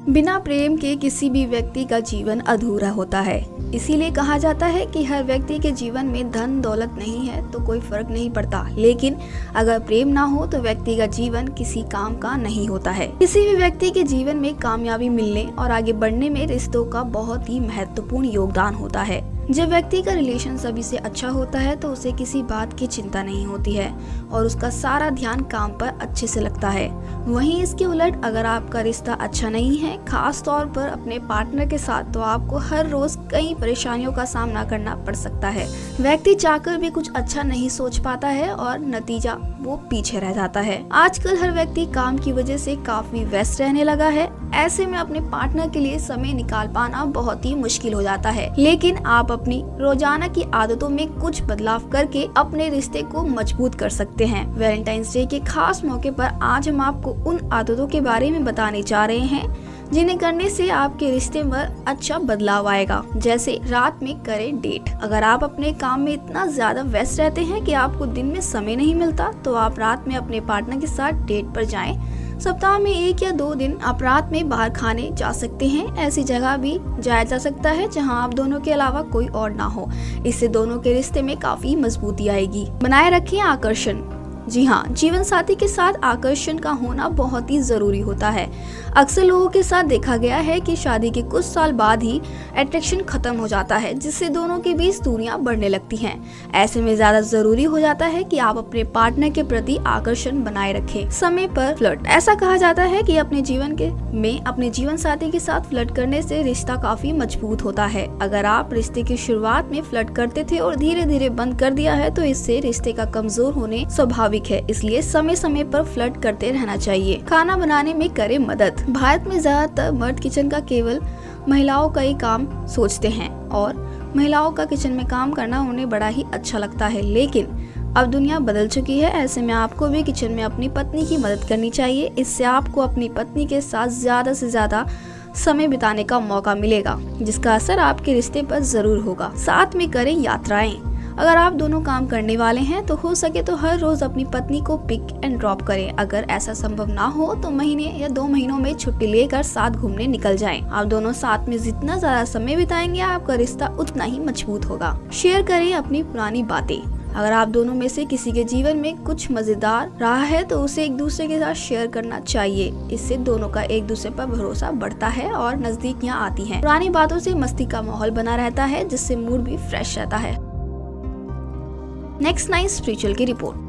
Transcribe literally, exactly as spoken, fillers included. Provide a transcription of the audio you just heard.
बिना प्रेम के किसी भी व्यक्ति का जीवन अधूरा होता है। इसीलिए कहा जाता है कि हर व्यक्ति के जीवन में धन दौलत नहीं है तो कोई फर्क नहीं पड़ता, लेकिन अगर प्रेम ना हो तो व्यक्ति का जीवन किसी काम का नहीं होता है। किसी भी व्यक्ति के जीवन में कामयाबी मिलने और आगे बढ़ने में रिश्तों का बहुत ही महत्वपूर्ण योगदान होता है। जब व्यक्ति का रिलेशन सभी से अच्छा होता है तो उसे किसी बात की चिंता नहीं होती है और उसका सारा ध्यान काम पर अच्छे से लगता है। वहीं इसके उलट अगर आपका रिश्ता अच्छा नहीं है, खास तौर पर अपने पार्टनर के साथ, तो आपको हर रोज कई परेशानियों का सामना करना पड़ सकता है। व्यक्ति चाहकर भी कुछ अच्छा नहीं सोच पाता है और नतीजा वो पीछे रह जाता है। आजकल हर व्यक्ति काम की वजह से काफी व्यस्त रहने लगा है। ऐसे में अपने पार्टनर के लिए समय निकाल पाना बहुत ही मुश्किल हो जाता है, लेकिन आप अपनी रोजाना की आदतों में कुछ बदलाव करके अपने रिश्ते को मजबूत कर सकते हैं। वैलेंटाइंस डे के खास मौके पर आज हम आपको उन आदतों के बारे में बताने जा रहे हैं जिन्हें करने से आपके रिश्ते में अच्छा बदलाव आएगा। जैसे रात में करें डेट। अगर आप अपने काम में इतना ज्यादा व्यस्त रहते हैं कि आपको दिन में समय नहीं मिलता, तो आप रात में अपने पार्टनर के साथ डेट पर जाएं। सप्ताह में एक या दो दिन आप रात में बाहर खाने जा सकते हैं। ऐसी जगह भी जाया जा सकता है जहां आप दोनों के अलावा कोई और ना हो। इससे दोनों के रिश्ते में काफी मजबूती आएगी। बनाए रखें आकर्षण। जी हाँ, जीवन साथी के साथ आकर्षण का होना बहुत ही जरूरी होता है। अक्सर लोगों के साथ देखा गया है कि शादी के कुछ साल बाद ही अट्रैक्शन खत्म हो जाता है, जिससे दोनों के बीच दूरियां बढ़ने लगती हैं। ऐसे में ज्यादा जरूरी हो जाता है कि आप अपने पार्टनर के प्रति आकर्षण बनाए रखें। समय पर फ्लर्ट। ऐसा कहा जाता है कि अपने जीवन के में अपने जीवन साथी के साथ फ्लर्ट करने से रिश्ता काफी मजबूत होता है। अगर आप रिश्ते की शुरुआत में फ्लर्ट करते थे और धीरे धीरे बंद कर दिया है तो इससे रिश्ते का कमजोर होने स्वाभाविक है। इसलिए समय समय पर फ्लर्ट करते रहना चाहिए। खाना बनाने में करें मदद। भारत में ज्यादातर मर्द किचन का केवल महिलाओं का ही काम सोचते हैं और महिलाओं का किचन में काम करना उन्हें बड़ा ही अच्छा लगता है, लेकिन अब दुनिया बदल चुकी है। ऐसे में आपको भी किचन में अपनी पत्नी की मदद करनी चाहिए। इससे आपको अपनी पत्नी के साथ ज्यादा से ज्यादा समय बिताने का मौका मिलेगा, जिसका असर आपके रिश्ते पर जरूर होगा। साथ में करें यात्राएं। अगर आप दोनों काम करने वाले हैं तो हो सके तो हर रोज अपनी पत्नी को पिक एंड ड्रॉप करें। अगर ऐसा संभव ना हो तो महीने या दो महीनों में छुट्टी लेकर साथ घूमने निकल जाएं। आप दोनों साथ में जितना ज्यादा समय बिताएंगे आपका रिश्ता उतना ही मजबूत होगा। शेयर करें अपनी पुरानी बातें। अगर आप दोनों में से किसी के जीवन में कुछ मजेदार रहा है तो उसे एक दूसरे के साथ शेयर करना चाहिए। इससे दोनों का एक दूसरे पर भरोसा बढ़ता है और नजदीकियां आती हैं। पुरानी बातों से मस्ती का माहौल बना रहता है, जिससे मूड भी फ्रेश रहता है। नेक्स्ट नाइन स्पिरिचुअल की रिपोर्ट।